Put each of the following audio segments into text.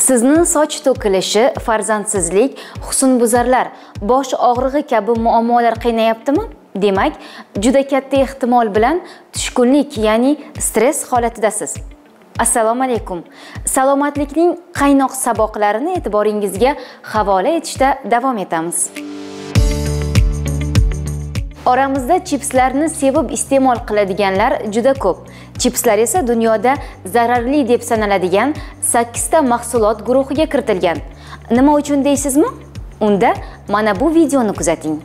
Sizni soch to'kilishi, farzandsizlik, husnbuzarlar, bosh og'rig'i kabi muammolar qiynayaptimi? Demak, juda katta ehtimol bilan tushkunlik, ya'ni stress holatidasiz. Assalomu alaykum. Salomatlikning qaynoq saboqlarini e'tiboringizga havola etishda davom etamiz. Oramizda chipslarni sevib iste'mol qiladiganlar juda ko'p. Chipslar esa dunyoda zararli deb sanaladigan 8 ta mahsulot guruhiga kiritilgan. Nima uchun deysizmi? Unda mana bu videoni kuzating.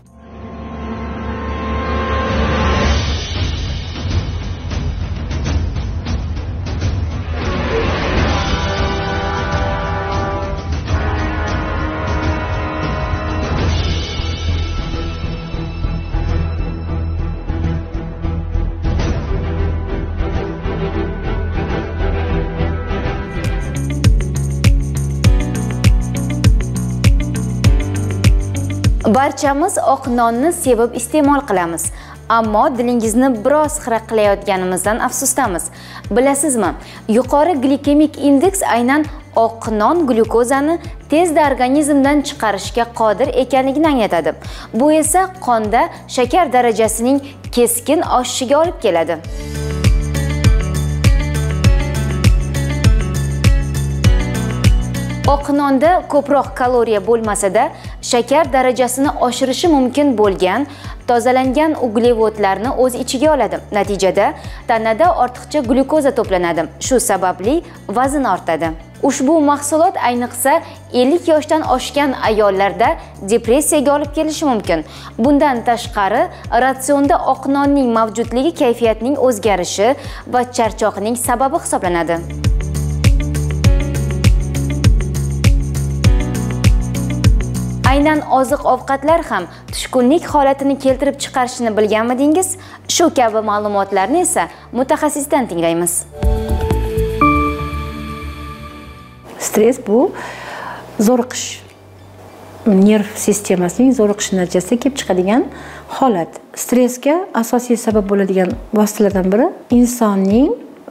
Barchamiz oq nonni sevib iste'mol qilamiz, ammo dilingizni biroz xira qilayotganimizdan afsusdamiz. Bilasizmi, yuqori glikemik indeks aynan oq non glyukozani tezda organizmdan chiqarishga qodir ekanligini anglatadi. Bu esa qonda shakar darajasining keskin oshishiga olib keladi. Oq nonda ko'proq kaloriya bo'lmasa-da, shakar darajasini oshirishi mumkin bo'lgan tozalangan uglevodlarni o'z ichiga oladi. Natijada tanada ortiqcha glyukoza to'planadi. Shu sababli vazn ortadi. Ushbu mahsulot ayniqsa 50 yoshdan oshgan ayollarda depressiyaga olib kelishi mumkin. Bundan tashqari, ratsionda oq nonning mavjudligi kayfiyatning o'zgarishi va charchoqning sababi hisoblanadi. Aynan oziq-ovqatlar ham tushkunlik holatini keltirib chiqarishini bilganmidingiz? Shu kabi ma'lumotlarni esa mutaxassisdan tinglaymiz. Stress bu zo'riqish, nerv sistemasining zo'riqishi natijasida kelib chiqadigan holat. Stressga asosiy sabab bo'ladigan vositalardan biri insonning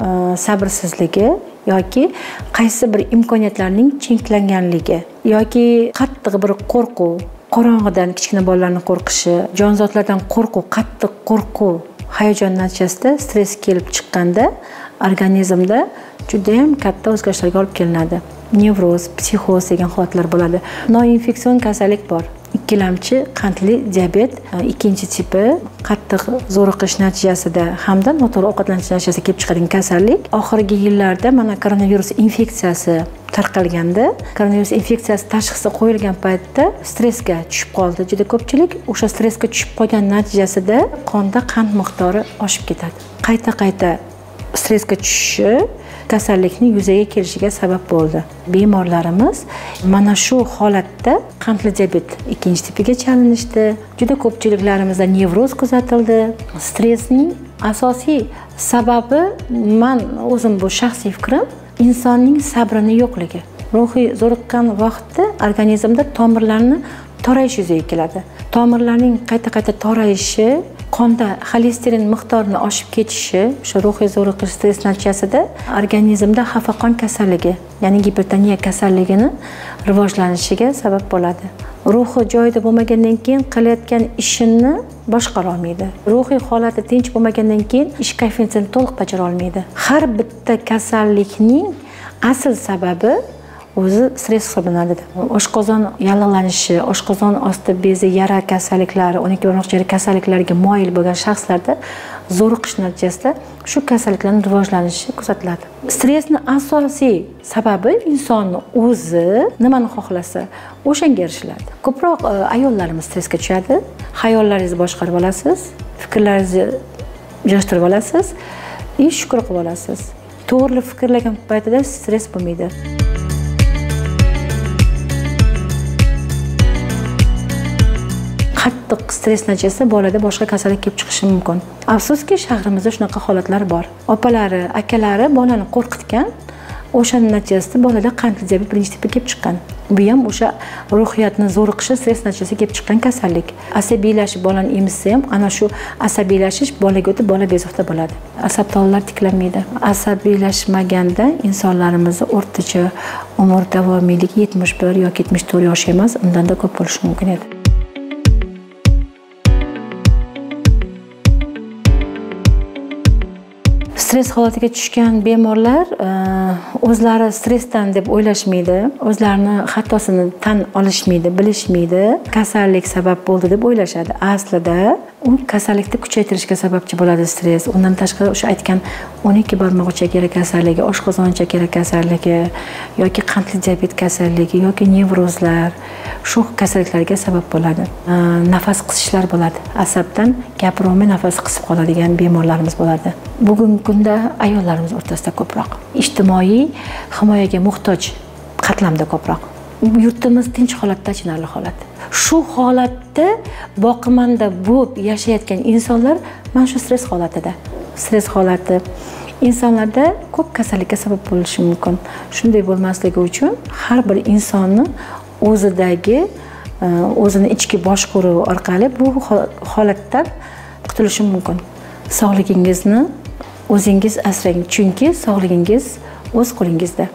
sabrsizligi yoki qaysi bir imkoniyatlarning cheklanganligi yoki qattiq bir qo'rquv, qorong'idan kichkina bolalarning qo'rqishi, jonzotlardan qo'rquv, qattiq qo'rquv, hayajon natijasida stress kelib chiqqanda organizmda juda ham katta o'zgarishlarga olib kelinadi. Nevroz, psixoz degan holatlar bo'ladi. Noinfeksion kasallik bor. Ikkilamchi qandli diabet ikkinchi tipi qattiq zo'riqish natijasida hamda noto'g'ri ovqatlanish natijasida kelib chiqadigan kasallik. Oxirgi yillarda mana koronavirus infeksiyasi tarqalganda, koronavirus infeksiyasi tashxisi qo'yilgan paytda stressga tushib qoldi. Juda ko'pchilik o'sha stressga tushib qolgan natijasida qonda qand miqdori oshib ketadi. Qayta-qayta stressga tushishi kasallikning yuzaga kelishiga sabab bo'ldi. Bemorlarimiz mana shu holatda qandli diabet ikkinchi tipiga chalinishdi. Juda ko'pchiliklarimizda nevroz kuzatildi. Stressning asosiy sababi, men o'zim bu shaxsiy fikrim, insonning sabrini yo'qligi. Ruhiy zo'riqqan vaqtda organizmda tomirlarni torayish yuzaga keladi. Tomirlarning qayta-qayta torayishi, qonda xolesterin miqdorini oshib ketishi, o'sha ruhiy zo'riqish stress natijasida organizmda xafaqon kasalligi, ya'ni gipertoniya kasalligini rivojlanishiga sabab bo'ladi. Ruhi joyida bo'lmagandan keyin qilayotgan ishini boshqara olmaydi. Ruhiy holati tinch bo'lmagandan keyin ish kayfiyatini to'liq bajara olmaydi. Har bitta kasallikning asl sababi o'zi stress hisoblanadi. Oshqozon yallig'lanishi, oshqozon osti bezi yara kasalliklari, 12-barmoq kasalliklariga moyil bo'lgan shaxslarda zo'riqish natijasida shu kasalliklarning rivojlanishi kuzatiladi. Stressning asosiy sababi insonning o'zi nimani xohlasa, o'shanga erishiladi. Ko'proq ayollarimiz stressga tushadi. Xayollaringizni boshqarib olasiz, fikrlaringizni joylashtirib olasiz, shukur qilib olasiz. To'g'ri fikrlagan paytida stress bo'lmaydi. Qattiq stress natijasida bolada boshqa kasallik kelib chiqishi mumkin. Afsuski, shahrimizda shunaqa holatlar bor. Opalari, akalari bolani qo'rqitgan, O'shaning natijasida bolada qandli diabet birinchi tipga kelib chiqqan. Bu ham o'sha ruhiyatni zo'riqishi, stress natijasida kelib chiqqan kasallik. Asabiylashib bolani emizsa ham ana shu asabiylashish bolaga o'tib bola bezovta bo'ladi. Asab tolalari tiklanmaydi. Asabiylashmaganda insonlarimizning o'rtacha umr davomiyligi 71 yoki 74 yosh emas, undan-da ko'p bo'lishi mumkin edi. Stress holatiga tushgan bemorlar o'zlari stressdan deb o'ylashmaydi, o'zlarini xatosini tan olishmaydi, bilishmaydi, kasallik sabab bo'ldi deb o'ylashadi. Aslida u kasallikni kuchaytirishga sababchi bo'ladi stress. Undan tashqari o'sha aytgan 12 barmoq chakara kasalligi, oshqozon chakara kasalligi yoki qandli diabet kasalligi yoki nevrozlar shu kasalliklarga sabab bo'ladi. Nafas qisishlar bo'ladi. Asabdan gapirolmay nafas qisib qoladigan bemorlarimiz bo'ladi. Bugungi kunda ayollarimiz o'rtasida ko'proq, ijtimoiy himoyaga muhtoj qatlamda ko'proq. Yurtimiz tinch holatda, achinarli holat. Shu holatda boqimanda bo'lib yashayotgan insonlar mana shu stress holatida. Stress holati insonlarda ko'p kasallikka sabab bo'lishi mumkin. Shunday bo'lmasligi uchun har bir insonni o'zidagi o'zini ichki boshqaruvi orqali bu holatdan qutulishi mumkin. Sog'ligingizni o'zingiz asrang, chunki sog'ligingiz o'z qo'lingizda.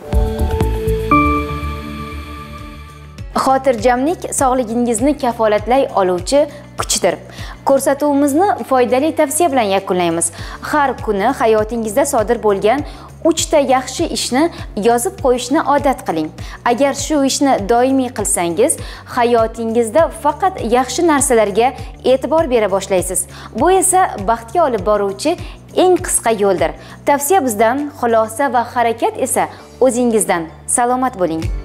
Xotirjamlik sog'ligingizni kafolatlay oluvchi kuchdir. Ko'rsatuvimizni foydali tavsiya bilan yakunlaymiz. Har kuni hayotingizda sodir bo'lgan 3 ta yaxshi ishni yozib qo'yishni odat qiling. Agar shu ishni doimiy qilsangiz, hayotingizda faqat yaxshi narsalarga e'tibor bera boshlaysiz. Bu esa baxtga olib boruvchi eng qisqa yo'ldir. Tavsiya bizdan, xulosa va harakat esa o'zingizdan. Salomat bo'ling.